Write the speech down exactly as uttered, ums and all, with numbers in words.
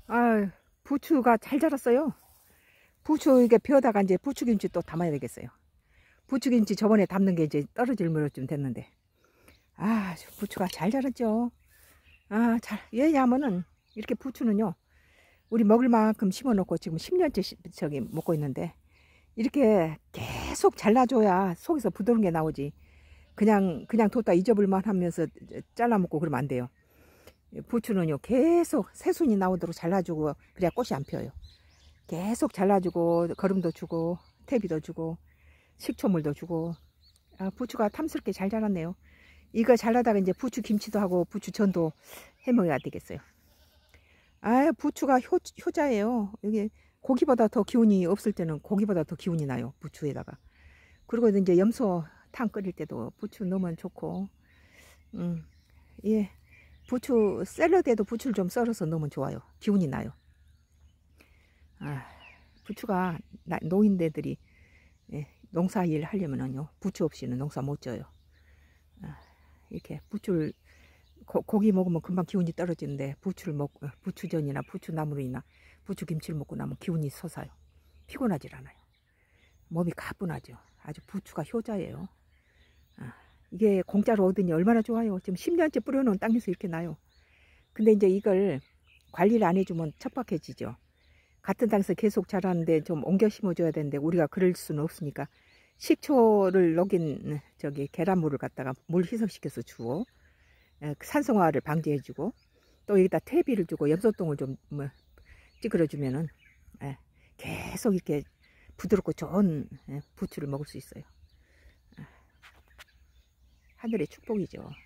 아, 부추가 잘 자랐어요. 부추 이게 비어다가 이제 부추김치 또 담아야 되겠어요. 부추김치 저번에 담는 게 이제 떨어질 무렵쯤 됐는데. 아, 부추가 잘 자랐죠. 아, 잘, 왜냐하면은 이렇게 부추는요, 우리 먹을 만큼 심어 놓고 지금 십 년째 시, 저기 먹고 있는데, 이렇게 계속 잘라줘야 속에서 부드러운 게 나오지. 그냥, 그냥 뒀다 잊어볼만 하면서 잘라 먹고 그러면 안 돼요. 부추는요, 계속 새순이 나오도록 잘라주고, 그래야 꽃이 안 펴요. 계속 잘라주고, 거름도 주고, 퇴비도 주고, 식초물도 주고. 아, 부추가 탐스럽게 잘 자랐네요. 이거 잘라다가 이제 부추 김치도 하고 부추전도 해 먹어야 되겠어요. 아, 부추가 효, 효자예요. 여기 고기보다 더 기운이 없을 때는 고기보다 더 기운이 나요. 부추에다가. 그리고 이제 염소탕 끓일 때도 부추 넣으면 좋고. 음, 예. 부추 샐러드에도 부추를 좀 썰어서 넣으면 좋아요. 기운이 나요. 아, 부추가 나, 노인네들이 예, 농사일 하려면은요, 부추 없이는 농사 못 져요. 아, 이렇게 부추를 고, 고기 먹으면 금방 기운이 떨어지는데 부추를 먹고 부추전이나 부추나물이나 부추김치를 먹고 나면 기운이 솟아요. 피곤하질 않아요. 몸이 가뿐하죠. 아주 부추가 효자예요. 아, 이게 공짜로 얻으니 얼마나 좋아요. 지금 십 년째 뿌려놓은 땅에서 이렇게 나요. 근데 이제 이걸 관리를 안 해주면 척박해지죠. 같은 땅에서 계속 자라는데 좀 옮겨 심어줘야 되는데 우리가 그럴 수는 없으니까 식초를 녹인 저기 계란물을 갖다가 물 희석시켜서 주고, 산성화를 방지해주고, 또 여기다 퇴비를 주고 염소똥을 좀 뭐 찌그러주면은 계속 이렇게 부드럽고 좋은 부추를 먹을 수 있어요. 하늘의 축복이죠.